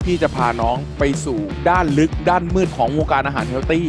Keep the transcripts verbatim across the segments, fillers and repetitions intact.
พี่จะพาน้องไปสู่ด้านลึกด้านมืดของวงการอาหารเฮลตี้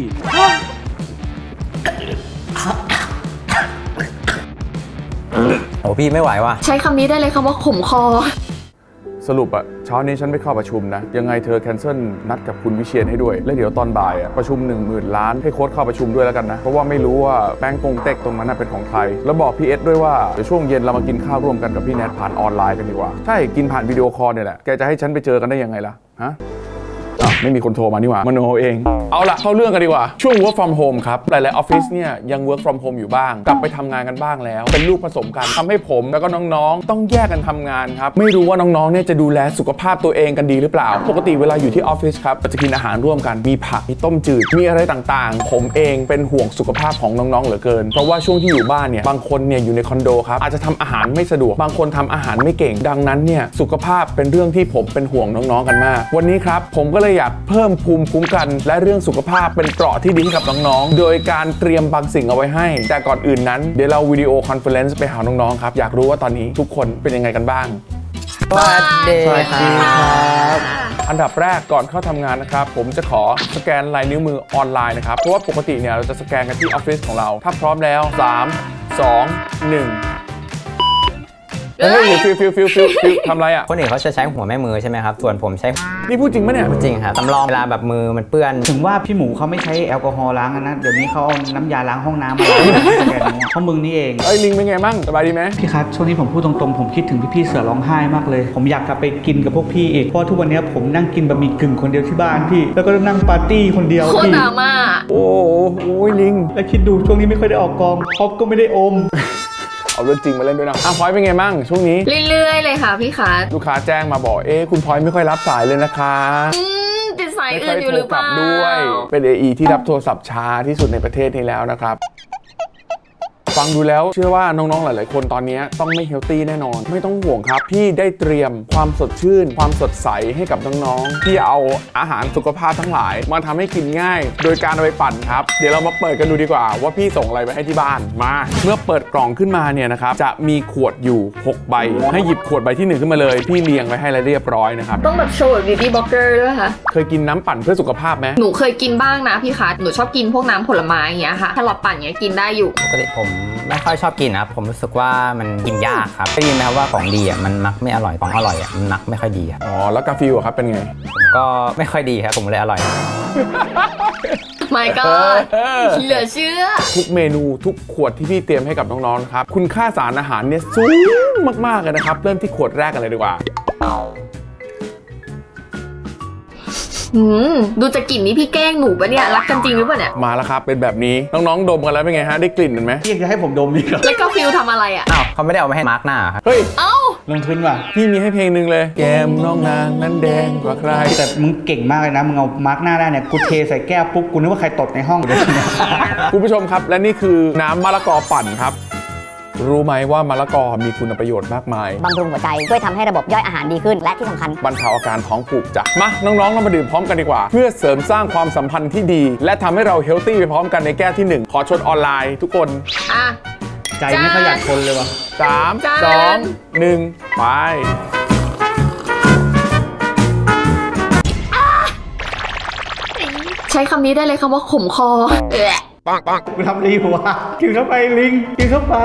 โอ้พี่ไม่ไหวว่ะใช้คำนี้ได้เลยคำว่าขมคอสรุปอะเช้านี้ฉันไม่เข้าประชุมนะยังไงเธอแคนเซิลนัดกับคุณวิเชียรให้ด้วยแล้วเดี๋ยวตอนบ่ายอะประชุมหนึ่งหมื่นล้านให้โค้ชเข้าประชุมด้วยแล้วกันนะเพราะว่าไม่รู้ว่าแป้งกงเต็กตรงนั้นเป็นของใครแล้วบอกพี่เอสด้วยว่าเดี๋ยวช่วงเย็นเรามากินข้าวร่วมกันกับพี่แนทผ่านออนไลน์กันดีกว่าใช่กินผ่านวิดีโอคอลเนี่ยแหละแกจะให้ฉันไปเจอกันได้ยังไงล่ะฮะไม่มีคนโทรมานี่หว่ามโนเองเอาละเข้าเรื่องกันดีกว่าช่วง work from home ครับหลายๆออฟฟิศเนี่ยยัง work from home อยู่บ้างกลับไปทำงานกันบ้างแล้วเป็นลูกผสมกันทำให้ผมแล้วก็น้องๆต้องแยกกันทำงานครับไม่รู้ว่าน้องๆเนี่ยจะดูแลสุขภาพตัวเองกันดีหรือเปล่าปกติเวลาอยู่ที่ออฟฟิศครับจะกินอาหารร่วมกันมีผักมีต้มจืดมีอะไรต่างๆผมเองเป็นห่วงสุขภาพของน้องๆเหลือเกินเพราะว่าช่วงที่อยู่บ้านเนี่ยบางคนเนี่ยอยู่ในคอนโดครับอาจจะทำอาหารไม่สะดวกบางคนทำอาหารไม่เก่งดังนั้นเนี่ยสุขภาพเป็นเรื่องที่ผมเป็นห่วงน้องๆกันมากวันนี้ครับผมก็เลยอยากเพิ่มภูมิคุ้มกันและเรื่องสุขภาพเป็นเกราะที่ดีให้กับน้องๆโดยการเตรียมบางสิ่งเอาไว้ให้แต่ก่อนอื่นนั้นเดี๋ยวเราวิดีโอคอนเฟอเรนซ์ไปหาน้องๆครับอยากรู้ว่าตอนนี้ทุกคนเป็นยังไงกันบ้างสวัสดีครับอันดับแรกก่อนเข้าทำงานนะครับผมจะขอสแกนลายนิ้วมือออนไลน์นะครับเพราะว่าปกติเนี่ยเราจะสแกนกันที่ออฟฟิศของเราถ้าพร้อมแล้วสาม สอง หนึ่งเฮ้ยฟิวฟิวฟิวฟิวฟิวทำไรอ่ะคนอื่นเขาจะใช้หัวแม่มือใช่ไหมครับส่วนผมใช้นี่พูดจริงปะเนี่ยจริงครับสำรองเวลาแบบมือมันเปื้อนถึงว่าพี่หมูเขาไม่ใช้แอลกอฮอล์ล้างนะเดี๋ยวนี้เขาเอาน้ำยาล้างห้องน้ำมาล้างแกนี้เพราะมึงนี่เองเอ้ยลิงเป็นไงมั่งสบายดีไหมพี่ครับช่วงนี้ผมพูดตรงๆผมคิดถึงพี่ๆเสือร้องไห้มากเลยผมอยากกลับไปกินกับพวกพี่อีกเพราะทุกวันนี้ผมนั่งกินบะหมี่กึ่งคนเดียวที่บ้านพี่แล้วก็นั่งปาร์ตี้คนเดียวพี่โคตรดราม่าโอ้โหลิงแล้วคิดดูช่วงนี้ไม่ค่อยได้ออกกองท็อปก็ไม่ได้อมเอาเรื่องจริงมาเล่นด้วยนะอ่ะพลอยเป็นไงมั่งช่วงนี้เรื่อยๆเลยค่ะพี่คัทลูกค้าแจ้งมาบอกเอ๊ะคุณพลอยไม่ค่อยรับสายเลยนะคะอืมติดสายอื่นอยู่หรือเปล่าด้วยเป็น เอ อี ที่รับโทรศัพท์ช้าที่สุดในประเทศนี้แล้วนะครับฟังดูแล้วเชื่อว่าน้องๆหลายๆคนตอนนี้ต้องไม่เฮลตี้แน่นอนไม่ต้องห่วงครับพี่ได้เตรียมความสดชื่นความสดใสให้กับน้องๆที่เอาอาหารสุขภาพทั้งหลายมาทำให้กินง่ายโดยการเอาไปปั่นครับเดี๋ยวเรามาเปิดกันดูดีกว่าว่าพี่ส่งอะไรไปให้ที่บ้านมาเมื่อเปิดกล่องขึ้นมาเนี่ยนะครับจะมีขวดอยู่หกใบให้หยิบขวดใบที่หนึ่งขึ้นมาเลยพี่เรียงไว้ให้แล้วเรียบร้อยนะครับต้องแบบโชว์บิวตี้บล็อกเกอร์ด้วยค่ะเคยกินน้ำปั่นเพื่อสุขภาพไหมหนูเคยกินบ้างนะพี่คัทหนูชอบกินพวกน้ำผลไม้อย่างเงี้ยค่ะถ้าหลอดปั่นเงี้ยกินได้อยู่ปกติผมไม่ค่อยชอบกินนะครับผมรู้สึกว่ามันกินยากครับได้ยินไหมครับว่าของดีอ่ะมันมักไม่อร่อยของอร่อยอ่ะมันมักไม่ค่อยดีครับอ๋อแล้วกาฟิลครับเป็นไงผมก็ไม่ค่อยดีครับผมเลยอร่อยไม่ก็เหลือเชื่อทุกเมนูทุกขวดที่พี่เตรียมให้กับน้องๆครับคุณค่าสารอาหารเนี่ยสูงมากๆเลยนะครับเริ่มที่ขวดแรกกันเลยดีกว่าอืมดูจะกลิ่นนี้พี่แกล้งหนูปะเนี่ยรักกันจริงหรือเปล่าเนี่ยมาแล้วครับเป็นแบบนี้น้องๆดมกันแล้วเป็นไงฮะได้กลิ่นกันไหมพี่จะให้ผมดมดีครับแล้วก็ฟิลทำอะไรอ่ะอ้าวเขาไม่ได้เอามาให้มาร์กหน้าครับเฮ้ยเอ้าลงทุนว่ะพี่มีให้เพลงหนึ่งเลยแก้มน้องนางนั้นแดงกว่าใครแต่มึงเก่งมากเลยนะมึงเอามาร์กหน้าได้เนี่ยกูเทใส่แก้วปุ๊บกูนึกว่าใครตดในห้องเลยคุณผู้ชมครับและนี่คือน้ำมะละกอปั่นครับรู้ไหมว่ามะละกอมีคุณประโยชน์มากมายบำรุงหัวใจช่วยทำให้ระบบย่อยอาหารดีขึ้นและที่สำคัญบรรเทาอาการท้องผูกจ้ะมาน้องๆเรามาดื่มพร้อมกันดีกว่าเพื่อเสริมสร้างความสัมพันธ์ที่ดีและทำให้เราเฮลตี้ไปพร้อมกันในแก้วที่หนึ่งขอชวนออนไลน์ทุกคนอ่ะใจไม่ค่อยอยากทนเลยวะสาม สอง หนึ่งไปใช้คำนี้ได้เลยคำว่าขมคอปังปังกูทำรีหัวกินเข้าไปลิงกินเข้าไป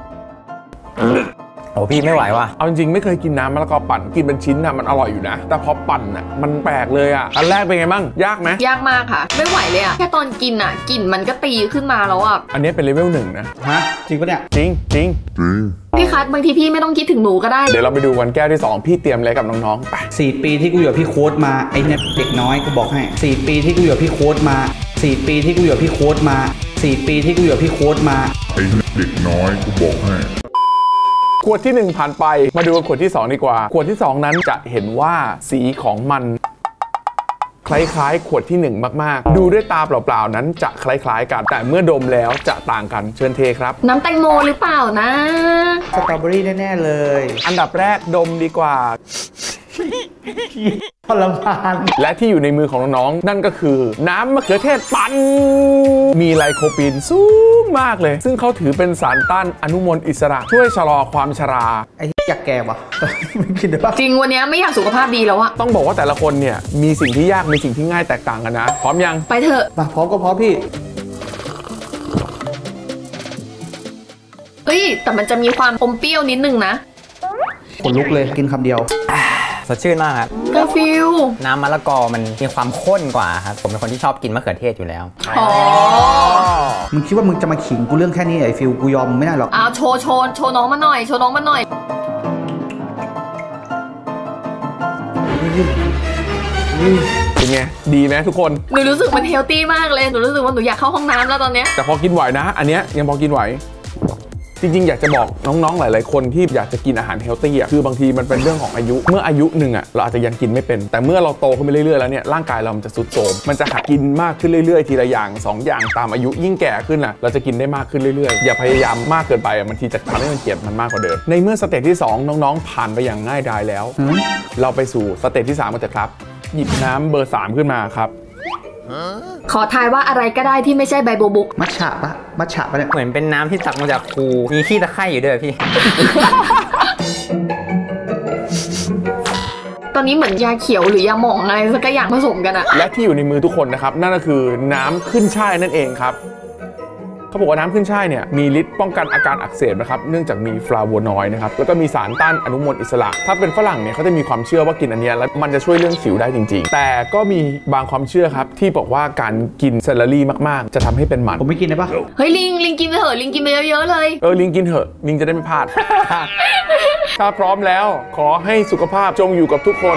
โอ้พี่ไม่ไหวว่ะเอาจริงๆไม่เคยกินน้ำมะละกอปั่นกินเป็นชิ้นน่ะมันอร่อยอยู่นะแต่พอปั่นน่ะมันแปลกเลยอ่ะอันแรกเป็นไงบ้างยากไหมยากมากค่ะไม่ไหวเลยอ่ะแค่ตอนกินอ่ะกลิ่นมันก็ตีขึ้นมาแล้วอ่ะอันนี้เป็นเลเวลหนึ่งนะฮะจริงปะเนี่ยจริงจริงพี่คัทบางทีพี่ไม่ต้องคิดถึงหนูก็ได้เดี๋ยวเราไปดูวันแก้วที่สองพี่เตรียมอะไรกับน้องๆไปสี่ปีที่กูอยู่กับพี่โค้ดมาไอเนี่ยเด็กน้อยกูบอกให้สี่ปีที่กูอยู่กับพี่โค้ดมาสี่ปีที่กูอยู่กับพี่โค้ดมาสี่ปีที่กูอยู่กับพี่โค้ดมาไอเด็กน้อยกูบอกให้ขวดที่หนึ่งผ่านไปมาดูขวดที่สองดีกว่าขวดที่สองนั้นจะเห็นว่าสีของมันคล้ายๆขวดที่หนึ่งมากๆดูด้วยตาเปล่าๆนั้นจะคล้ายๆกันแต่เมื่อดมแล้วจะต่างกันเชิญเทครับน้ำแตงโมหรือเปล่านะสตรอเบอรี่แน่ๆเลยอันดับแรกดมดีกว่าทรมานและที่อยู่ในมือของน้องๆนั่นก็คือน้ำมะเขือเทศปั่นมีไลโคปีนสูงมากเลย ซึ่งเขาถือเป็นสารต้านอนุมูลอิสระช่วยชะลอความชราไอ้อยากแก่ปะไม่กินได้ปะจริงวันนี้ไม่อยากสุขภาพดีแล้วอะต้องบอกว่าแต่ละคนเนี่ยมีสิ่งที่ยากมีสิ่งที่ง่ายแตกต่างกันนะพร้อมยังไปเถอะมาพร้อมก็พร้อมพี่เอ้ยแต่มันจะมีความอมเปรี้ยวนิดนึงนะขนลุกเลยกินคำเดียวสดชื่นมากครับกาฟิลน้ำมะละกอมันมีความข้นกว่าครับผมเป็นคนที่ชอบกินมะเขือเทศอยู่แล้วอ๋อมึงคิดว่ามึงจะมาขิงกูเรื่องแค่นี้ไอ้ฟิลกูยอมไม่ได้หรอกเอาโชว์โชว์โชว์น้องมาหน่อยโชว์น้องมาหน่อยเป็นไงดีไหมทุกคนหนูรู้สึกมันเฮลตี้มากเลยหนูรู้สึกว่าหนูอยากเข้าห้องน้ำแล้วตอนเนี้ยแต่พอกินไหวนะ อันเนี้ยยังพอกินไหว จริงๆ อยากจะบอกน้องๆ หลายๆ คนที่อยากจะกินอาหารเฮลตี้อ่ะคือบางทีมันเป็นเรื่องของอายุเมื่ออายุหนึ่งอ่ะเราอาจจะยังกินไม่เป็นแต่เมื่อเราโตขึ้นไปเรื่อยๆแล้วเนี่ยร่างกายเรามันจะทรุดโทรมมันจะหัดกินมากขึ้นเรื่อยๆ ทีละอย่างสองอย่างตามอายุยิ่งแก่ขึ้นอ่ะเราจะกินได้มากขึ้นเรื่อยๆอย่าพยายามมากเกินไปอ่ะบางทีจะทำให้มันเกลียดมันมากกว่าเดิมในเมื่อสเต็ปที่สองน้องๆ ผ่านไปอย่างง่ายดายแล้ว เราไปสู่สเต็ปที่สามกันเถอะครับหยิบน้ำเบอร์สามขึ้นมาครับขอทายว่าอะไรก็ได้ที่ไม่ใช่ใบบัวบกมัทฉะปะมัทฉะปะเนี่ยเหมือนเป็นน้ำที่ตักมาจากคูมีขี้ตะไคร่อยู่ด้วยพี่ตอนนี้เหมือนยาเขียวหรือยาหม่องอะไรสักอย่างผสมกันอะและที่อยู่ในมือทุกคนนะครับนั่นก็คือน้ำขึ้นช่ายนั่นเองครับเขาบอกว่าน้ำขึ้นช่ายเนี่ยมีฤทธิ์ป้องกันอาการอักเสบนะครับเนื่องจากมีฟลาโวนอยด์นะครับแล้วก็มีสารต้านอนุมูลอิสระถ้าเป็นฝรั่งเนี่ยเขาจะมีความเชื่อว่ากินอันเนี้ยแล้วมันจะช่วยเรื่องสิวได้จริงๆแต่ก็มีบางความเชื่อครับที่บอกว่าการกินเซลลารี่มากๆจะทำให้เป็นหมันผมไม่กินได้ปะเฮ้ยลิงลิงกินไปเถอะลิงกินไปเยอะๆเลยเออลิงกินเถอะลิงจะได้ไม่พลาด ถ้าพร้อมแล้วขอให้สุขภาพจงอยู่กับทุกคน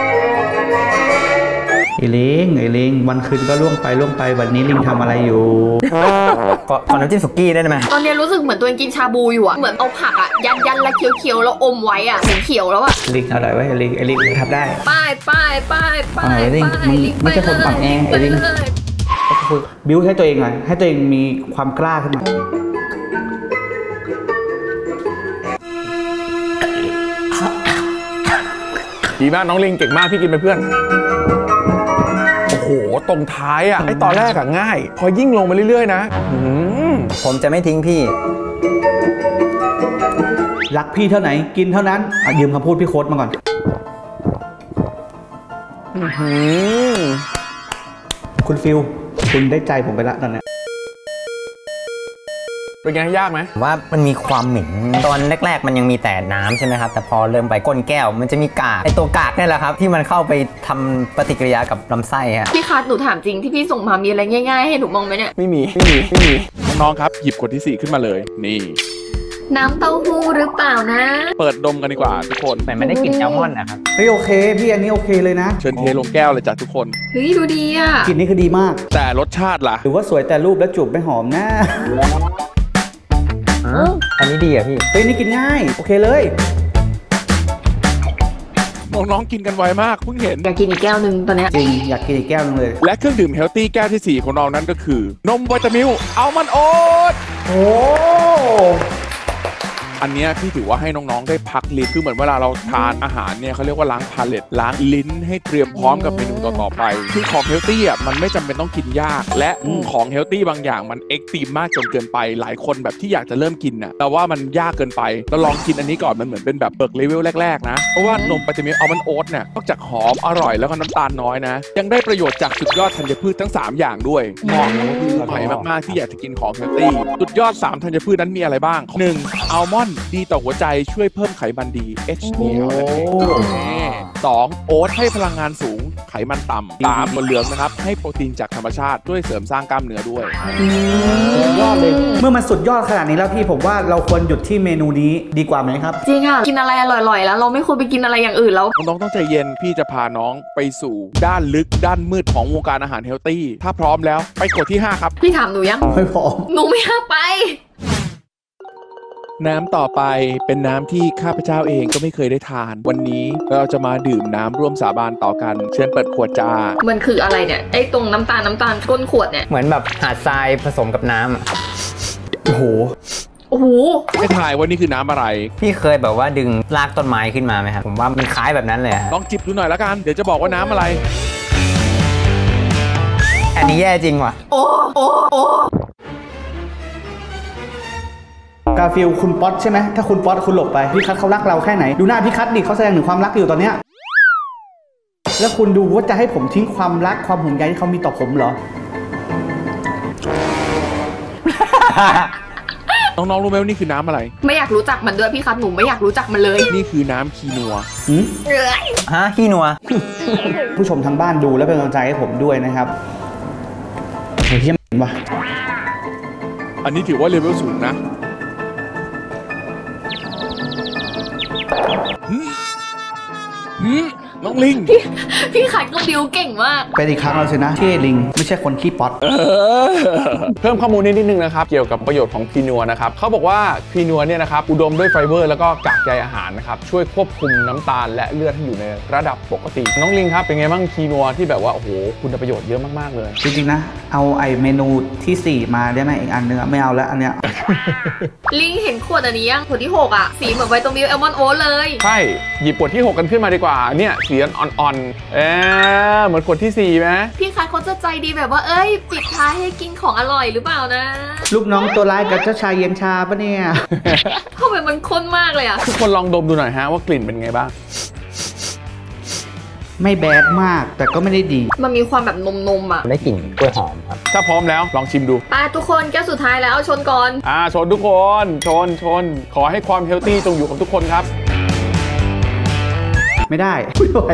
ไอ้ลิงไอ้ลิงวันคืนก็ล่วงไปล่วงไปวันนี้ลิงทำอะไรอยู่ขอขอน้ำจิ้มสุกี้ได้ไหมตอนนี้รู้สึกเหมือนตัวเองกินชาบูอยู่อะเหมือนเอาผักอะยันยันๆแล้วเคี้ยวๆแล้วอมไว้อะเห็นเขียวแล้วอะลิงอร่อยไว้ไอ้ลิงไอ้ลิงทำได้ป้ายป้ายป้ายป้ายอ่าไอ้ลิงป้ายมึงลิงไม่ใช่คนปากแอไอ้ลิงไปเลยบิวให้ตัวเองหน่อยให้ตัวเองมีความกล้าขึ้นมาดีมากน้องลิงเก่งมากพี่กินเป็นเพื่อนโอ้โหตรงท้ายอ่ะไอตอนแรกอะง่าย พอยิ่งลงมาเรื่อยๆนะอืมผมจะไม่ทิ้งพี่รักพี่เท่าไหนกินเท่านั้นอ่ะยืมคำพูดพี่โค้ดมาก่อนอืมคุณฟิลคุณได้ใจผมไปละตอนนี้เป็นไงยากไหมว่ามันมีความเหม็นตอนแรกๆ มันยังมีแต่น้ำใช่ไหมครับแต่พอเริ่มไปก้นแก้วมันจะมีกากไอตัวกากนี่แหละครับที่มันเข้าไปทำปฏิกิริยากับลำไส้ฮะพี่คัทหนูถามจริงที่พี่ส่งมามีอะไรง่ายๆให้หนูมองไหมเนี่ยไม่มีไม่มีไม่มีน้องๆครับหยิบขวดที่สี่ขึ้นมาเลยนี่น้ำเต้าหู้หรือเปล่านะเปิดดมกันดีกว่าทุกคนเหมือนไม่ได้กลินแอลมอนด์นะครับเฮ้ยโอเคพี่อันนี้โอเคเลยนะเชิญเทลงแก้วเลยจ้ะทุกคนเฮ้ยดูดีอะกลิ่นนี่คือดีมากแต่รสชาติล่ะหรือว่าสวยแต่รูปแล้วจูบไม่หอมนะอันนี้ดีอ่ะพี่เฮ้ยนี่กินง่ายโอเคเลยน้องๆกินกันไวมากเพิ่งเห็นอยากกินอีกแก้วหนึ่งตอนเนี้ยจริงอยากกินอีกแก้วนึงเลยและเครื่องดื่มเฮลตี้แก้วที่สี่ของเรานั้นก็คือนมวิตามิลอัลมอนด์โอ๊ตโอ้อันเนี้ยพี่ถือว่าให้น้องๆได้พักลิ้นคือเหมือนเวลาเราทานอาหารเนี่ยเขาเรียกว่าล้างพาเลตล้างลิ้นให้เตรียมพร้อมกับเมนูต่อๆไปคือของเฮลตี้อ่ะมันไม่จำเป็นต้องกินยากและของเฮลตี้บางอย่างมันเอ็กซ์ตรีมมากจนเกินไปหลายคนแบบที่อยากจะเริ่มกินน่ะแต่ว่ามันยากเกินไปเราลองกินอันนี้ก่อนมันเหมือนเป็นแบบเบิร์กเลเวลแรกๆนะเพราะว่านมวิตามิลอัลมอนด์โอ๊ตเนี่ยนอกจากหอมอร่อยแล้วก็น้ำตาลน้อยนะยังได้ประโยชน์จากสุดยอดธัญพืชทั้งสามอย่างด้วยเหมาะกับมือใหม่มากๆที่อยากจะกินของเฮลตี้สุดยอดสามธัญพืชนั้นมีอะไรบ้างหนึ่งอัลมอนด์ดีต่อหัวใจช่วยเพิ่มไขมันดี เอช ดี แอล สองโอ๊ตให้พลังงานสูงไขมันต่ำสามถั่วเหลืองนะครับให้โปรตีนจากธรรมชาติช่วยเสริมสร้างกล้ามเนื้อด้วยยอดเลยเมื่อมันสุดยอดขนาดนี้แล้วพี่ผมว่าเราควรหยุดที่เมนูนี้ดีกว่าไหมครับจริงค่ะกินอะไรอร่อยๆแล้วเราไม่ควรไปกินอะไรอย่างอื่นแล้วน้องๆต้องใจเย็นพี่จะพาน้องไปสู่ด้านลึกด้านมืดของวงการอาหารเฮลตี้ถ้าพร้อมแล้วไปกดที่ห้าครับพี่ถามหนูยังไม่พอหนูไม่อยากไปน้ำต่อไปเป็นน้ำที่ข้าพเจ้าเองก็ไม่เคยได้ทาน วันนี้เราจะมาดื่มน้ำร่วมสาบานต่อกันเชิญเปิดขวดจ้ามันคืออะไรเนี่ยไอ้ตรงน้ำตาลน้ำตาลก้นขวดเนี่ยเหมือนแบบหาดทรายผสมกับน้ำอะโอ้โหโอ้โหให้ทายว่านี่คือน้ำอะไรพี่เคยแบบว่าดึงรากต้นไม้ขึ้นมาไหมครับผมว่ามันคล้ายแบบนั้นเลยครับลองจิบดูหน่อยแล้วกัน เดี๋ยวจะบอกว่าน้ำอะไรอันนี้แย่จริงว่ะโอ้โอ้โอ้กาฟิลคุณป๊อตใช่ไหมถ้าคุณป๊อตคุณหลบไปพี่คัทเขารักเราแค่ไหนดูหน้าพี่คัทดิเขาแสดงถึงความรักอยู่ตอนเนี้ยแล้วคุณดูว่าจะให้ผมทิ้งความรักความห่วงใยที่เขามีต่อผมเหรอน้องๆรู้ไหมว่านี่คือน้ำอะไรไม่อยากรู้จักมันด้วยพี่คัทหนูไม่อยากรู้จักมันเลยนี่คือน้ำคีนัวเอ้ยฮะขี้นัวผู้ชมทางบ้านดูแล้วเป็นกำลังใจให้ผมด้วยนะครับเฮ้ยเห็นปะอันนี้ถือว่าเลเวลสูงนะหืมหืมน้องลิงพี่คัทก็บิวเก่งมากเป็นอีกครั้งแล้วสินะที่ลิงไม่ใช่คนขี้ป๊อตเพิ่มข้อมูลนิดนึงนะครับเกี่ยวกับประโยชน์ของคีนัวนะครับเขาบอกว่าคีนัวเนี่ยนะครับอุดมด้วยไฟเบอร์แล้วก็กากใยอาหารนะครับช่วยควบคุมน้ำตาลและเลือดให้อยู่ในระดับปกติน้องลิงครับเป็นไงบ้างคีนัวที่แบบว่าโอ้โหคุณประโยชน์เยอะมากๆเลยจริงๆนะเอาไอเมนูที่สี่มาได้ไหมอีกอันนึงอะไม่เอาแล้วอันเนี้ยลิงเห็นขวดอันนี้ยังขวดที่หกอ่ะสีเหมือนไวตามิลแอลมอนด์โอ๊ตเลยใช่หยิบขวดที่หกกันขึ้นมาดีกว่าเนี่ยสีอ่อนๆเออเหมือนขวดที่สี่ไหมพี่คัทเขาจะใจดีแบบว่าเอ้ยปิดท้ายให้กินของอร่อยหรือเปล่านะลูกน้องตัวร้ายกับเจ้าชายเย็นชาปะเนี่ยทำไมมันข้นมากเลยอ่ะทุกคนลองดมดูหน่อยฮะว่ากลิ่นเป็นไงบ้างไม่แบดมากแต่ก็ไม่ได้ดีมันมีความแบบนมๆอ่ะได้กลิ่นกล้วยหอมครับถ้าพร้อมแล้วลองชิมดูไปทุกคนแก้วสุดท้ายแล้วชนก่อนอ่าชนทุกคนชนชนขอให้ความเฮลตี้จงอยู่กับทุกคนครับไม่ได้ไม่ไหว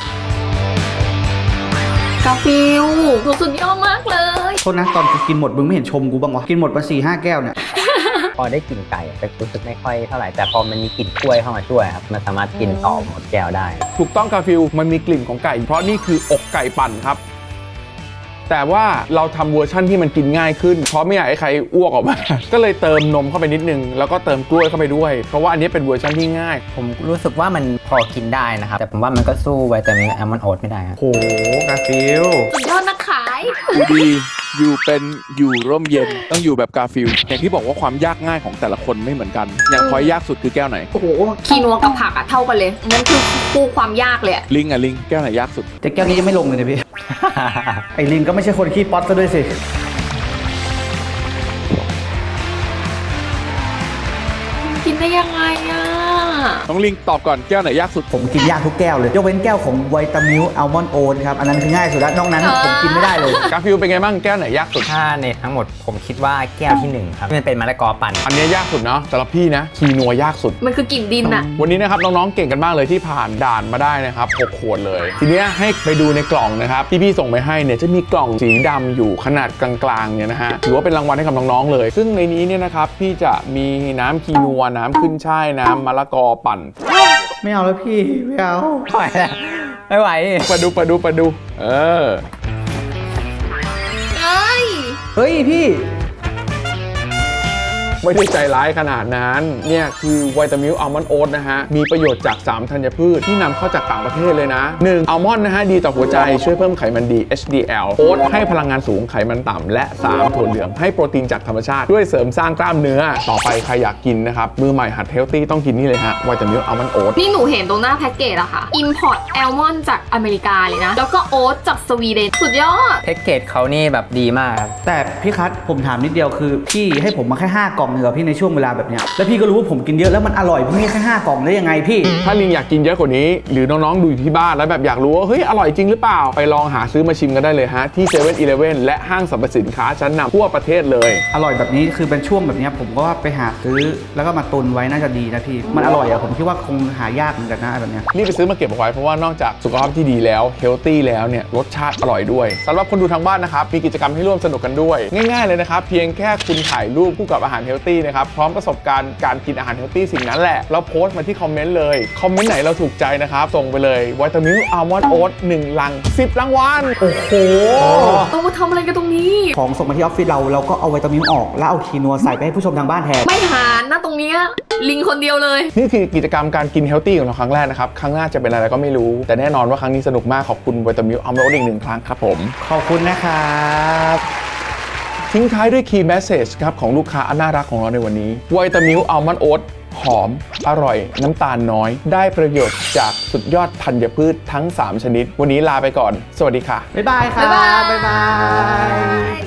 กาฟิลหนูสุดยอดมากเลยโทษนะตอนกูกินหมดมึงไม่เห็นชมกูบ้างวะกินหมดมาสี่ห้าแก้วเนี่ยพอได้กลิ่นไก่แต่รู้สึกไม่ค่อยเท่าไหร่แต่พอมันมีกลิ่นกล้วยเข้ามาช่วยครับมันสามารถกินต่อหมดแก้วได้ถูกต้องกาฟิลมันมีกลิ่นของไก่ เพราะนี่คืออกไก่ปั่นครับ แต่ว่าเราทำเวอร์ชั่นที่มันกินง่ายขึ้นเพราะไม่อยากให้ใครอ้วกออกมา ก็เลยเติมนมเข้าไปนิดนึงแล้วก็เติมกล้วยเข้าไปด้วยเพราะว่าอันนี้เป็นเวอร์ชันที่ง่ายผมรู้สึกว่ามันพอกินได้นะครับแต่ผมว่ามันก็สู้ไวตามิลแอลมอนด์โอ๊ตไม่ได้ครับโหกาฟิลสุดยอดนักขายอยู่ดีอยู่เป็นอยู่ร่มเย็นต้องอยู่แบบกาฟิลอย่างที่บอกว่าความยากง่ายของแต่ละคนไม่เหมือนกัน อย่างพอยยากสุดคือแก้วไหนโอ้โหคีนัวกับผักอะเท่ากันเลยนั่นคือคู่ความยากเลยอะลิงอะลิงแก้วไหนยากสุดแต่แก้วนี้ยังไม่ลงเลยนะพี่ ไอ้ลิงก็ไม่ใช่คนขี้ป๊อตซะด้วยสิกินได้ยังไงอะน้องลิงตอบก่อนแก้วไหนยากสุดผมกินยากทุกแก้วเลยยกเว้นแก้วของไวตามิลอัลมอนด์โอ๊ตครับอันนั้นคือง่ายสุดแล้วนอกนั้นผมกินไม่ได้เลยกาฟิลเป็นไงบ้างแก้วไหนยากสุดถ้าในทั้งหมดผมคิดว่าแก้วที่หนึ่งครับมันเป็นมะละกอปั่นอันนี้ยากสุดเนาะสำหรับพี่นะคีนัวยากสุดมันคือกลิ่นดินอะวันนี้นะครับน้องๆเก่งกันมากเลยที่ผ่านด่านมาได้นะครับหกขวดเลย ทีเนี้ยให้ไปดูในกล่องนะครับที่พี่ส่งไปให้เนี่ยจะมีกล่องสีดำอยู่ขนาดกลางๆเนี่ยนะฮะถือว่าเป็นรางวัลให้กับน้องๆเลย ซึ่งในนี้เนี่ยนะครับพี่จะมีน้ำคีนัวน้ำขึ้นช่ายน้ำมะละกอปั่นไม่เอาแล้วพี่ไม่เอาไม่ไหวแล้วไม่ไหวไปดูไปดูไปดูเออเอ้ยเฮ้ยพี่ไม่ได้ใจร้ายขนาดนั้นเนี่ยคือไวตามิลอัลมอนด์โอ๊ตนะฮะมีประโยชน์จากสามธัญพืชที่นำเข้าจากต่างประเทศเลยนะหนึ่งอัลมอนด์นะฮะดีต่อหัวใจช่วยเพิ่มไขมันดี เอช ดี แอล โอ๊ตให้พลังงานสูงไขมันต่ำและสามถั่วเหลืองให้โปรตีนจากธรรมชาติด้วยเสริมสร้างกล้ามเนื้อต่อไปใครอยากกินนะครับมือใหม่หัดเฮลตี้ต้องกินนี่เลยฮะไวตามิลอัลมอนด์โอ๊ตนี่หนูเห็นตรงหน้าแพ็กเกจอะค่ะ Import Almond จากอเมริกาเลยนะ แล้วก็โอ๊ตจากสวีเดน สุดยอดแพ็กเกจเขานี่แบบดีมากครับแต่พี่คัทผมถามนิดเดียวคือพี่ให้ผมมาแค่ห้ากล่องเหรอพี่ในช่วงเวลาแบบเนี้ยแล้วพี่ก็รู้ว่าผมกินเยอะแล้วมันอร่อยพี่ให้แค่ห้ากล่องได้ยังไงพี่ถ้าลิงอยากกินเยอะกว่านี้หรือน้องๆดูอยู่ที่บ้านแล้วแบบอยากรู้ว่าเฮ้ยอร่อยจริงหรือเปล่าไปลองหาซื้อมาชิมกันได้เลยฮะที่เซเว่นอีเลฟเว่นและห้างสรรพสินค้าชั้นนำทั่วประเทศเลยอร่อยแบบนี้คือเป็นช่วงแบบเนี้ยผมก็ว่าไปหาซื้อแล้วก็มาตุนไว้น่าจะดีนะพี่มันอร่อยอะผมคิดว่าคงหายากเหมือนกันนะแบบเนี้ยนี่ไปซื้อมาเก็บเอาไว้เพราะว่านอกจากสุขภาพที่ดีแล้วเฮลตี้แล้วเนี่ยรสชาติอร่อยด้วยสำหรับคนดูทางบ้านนะครับมีกิจกรรมให้ร่วมสนุกกันด้วยง่ายๆเลยนะครับเพียงแค่คุณถ่ายรูปคู่กับอาหารเฮลตี้นะครับพร้อมประสบการณ์การกินอาหารเฮลตี้สิ่งนั้นแหละแล้วโพสต์มาที่คอมเมนต์เลยคอมเมนต์ไหนเราถูกใจนะครับส่งไปเลยไวตามิลอัลมอนด์โอ๊ตหนึ่งลังสิบรางวัลโอ้โหต้องมาทำอะไรกันตรงนี้ของส่งมาที่ออฟฟิศเราเราก็เอาไวตามิลออกแล้วเอาคีนัวใส่ไปให้ผู้ชมทางบ้านแทนไม่หารนะตรงเนี้ยลิงคนเดียวเลยนี่คือกิจกรรมการกินเฮลตี้ของเราครั้งแรกนะครับครั้งหน้าจะเป็นอะไรก็ไม่รู้แต่แน่นอนว่าครั้งนี้สนุกมากขอบคุณไวตามิลอัลมอนด์โอ๊ตอีกหนึ่งครั้งครับผมขอบคุณนะครับทิ้งท้ายด้วย Key Message ครับของลูกค้าอันน่ารักของเราในวันนี้วิตามิลอัลมอนด์โอ๊ตหอมอร่อยน้ำตาลน้อยได้ประโยชน์จากสุดยอดธัญพืชทั้งสามชนิดวันนี้ลาไปก่อนสวัสดีค่ะบ๊ายบายครับบ๊ายบายบ๊ายบาย